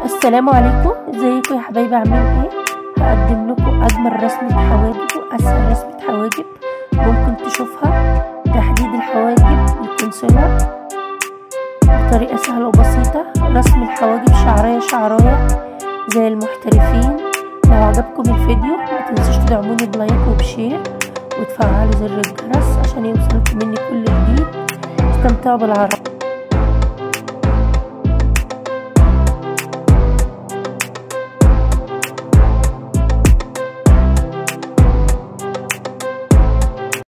السلام عليكم، ازيكم يا حبايبي؟ عاملين ايه؟ هقدم لكم اجمل رسمة حواجب واسهل رسمة حواجب ممكن تشوفها. تحديد الحواجب بالكونسيلر بطريقة سهلة وبسيطة. رسم الحواجب شعراية شعراية زي المحترفين. لو عجبكم الفيديو متنسوش تدعموني بلايك وبشير وتفعلوا زر الجرس عشان يوصلكم مني كل جديد. استمتعوا بالعرض.